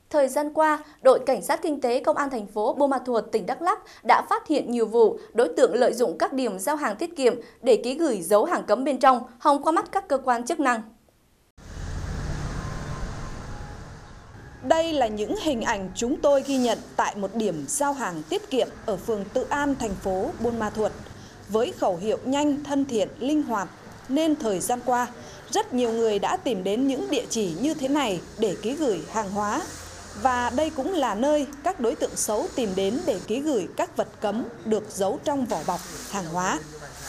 Thời gian qua, đội cảnh sát kinh tế công an thành phố Buôn Ma Thuột, tỉnh Đắk Lắk đã phát hiện nhiều vụ đối tượng lợi dụng các điểm giao hàng tiết kiệm để ký gửi giấu hàng cấm bên trong, hòng qua mắt các cơ quan chức năng. Đây là những hình ảnh chúng tôi ghi nhận tại một điểm giao hàng tiết kiệm ở phường Tự An, thành phố Buôn Ma Thuột. Với khẩu hiệu nhanh, thân thiện, linh hoạt, nên thời gian qua, rất nhiều người đã tìm đến những địa chỉ như thế này để ký gửi hàng hóa. Và đây cũng là nơi các đối tượng xấu tìm đến để ký gửi các vật cấm được giấu trong vỏ bọc hàng hóa.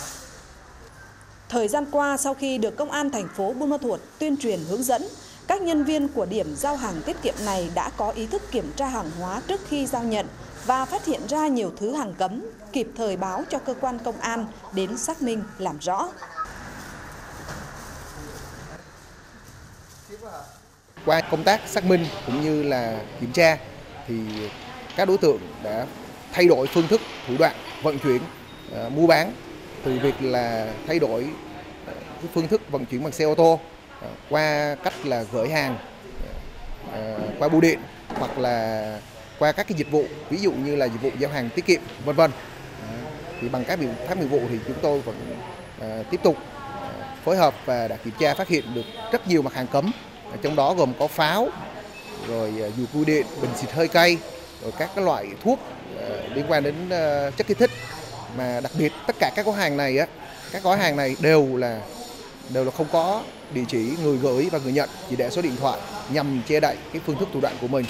Thời gian qua, sau khi được Công an thành phố Buôn Ma Thuột tuyên truyền hướng dẫn, các nhân viên của điểm giao hàng tiết kiệm này đã có ý thức kiểm tra hàng hóa trước khi giao nhận và phát hiện ra nhiều thứ hàng cấm, kịp thời báo cho cơ quan công an đến xác minh làm rõ. Qua công tác xác minh cũng như là kiểm tra thì các đối tượng đã thay đổi phương thức, thủ đoạn vận chuyển, mua bán, từ việc là thay đổi phương thức vận chuyển bằng xe ô tô qua cách là gửi hàng qua bưu điện hoặc là qua các cái dịch vụ, ví dụ như là dịch vụ giao hàng tiết kiệm, vân vân. Thì bằng các biện pháp nghiệp vụ thì chúng tôi vẫn tiếp tục phối hợp và đã kiểm tra phát hiện được rất nhiều mặt hàng cấm, trong đó gồm có pháo, rồi dùi cui điện, bình xịt hơi cay, rồi các cái loại thuốc liên quan đến chất kích thích. Mà đặc biệt tất cả các gói hàng này đều là không có địa chỉ người gửi và người nhận, chỉ để số điện thoại nhằm che đậy cái phương thức thủ đoạn của mình.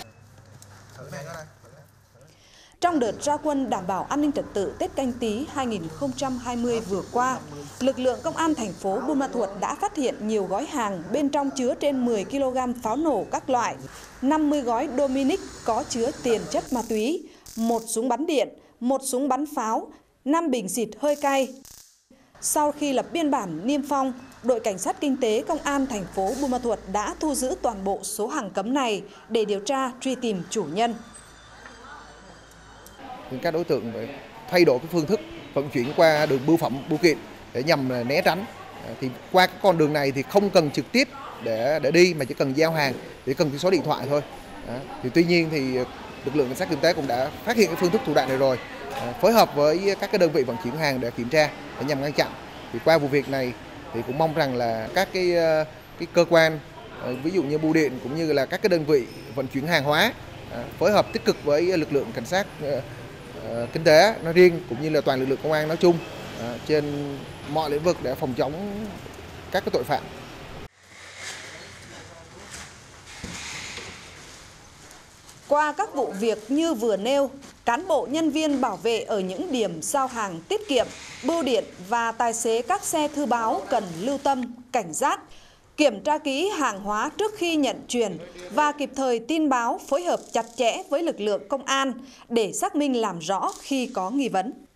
Trong đợt ra quân đảm bảo an ninh trật tự Tết Canh Tý 2020 vừa qua, lực lượng công an thành phố Buôn Ma Thuột đã phát hiện nhiều gói hàng bên trong chứa trên 10 kg pháo nổ các loại, 50 gói Dominic có chứa tiền chất ma túy, 1 súng bắn điện, 1 súng bắn pháo, 5 bình xịt hơi cay. Sau khi lập biên bản niêm phong, đội cảnh sát kinh tế công an thành phố Buôn Ma Thuột đã thu giữ toàn bộ số hàng cấm này để điều tra truy tìm chủ nhân. Các đối tượng thay đổi cái phương thức vận chuyển qua đường bưu phẩm, bưu kiện để nhằm né tránh. Thì qua cái con đường này thì không cần trực tiếp để đi mà chỉ cần giao hàng, chỉ cần cái số điện thoại thôi. Thì tuy nhiên thì lực lượng cảnh sát kinh tế cũng đã phát hiện cái phương thức thủ đoạn này rồi, phối hợp với các cái đơn vị vận chuyển hàng để kiểm tra để nhằm ngăn chặn. Thì qua vụ việc này thì cũng mong rằng là các cái cơ quan, ví dụ như bưu điện cũng như là các cái đơn vị vận chuyển hàng hóa phối hợp tích cực với lực lượng cảnh sát kinh tế nói riêng cũng như là toàn lực lượng công an nói chung trên mọi lĩnh vực để phòng chống các cái tội phạm. Qua các vụ việc như vừa nêu, cán bộ nhân viên bảo vệ ở những điểm giao hàng tiết kiệm, bưu điện và tài xế các xe thư báo cần lưu tâm, cảnh giác, kiểm tra kỹ hàng hóa trước khi nhận chuyển và kịp thời tin báo, phối hợp chặt chẽ với lực lượng công an để xác minh làm rõ khi có nghi vấn.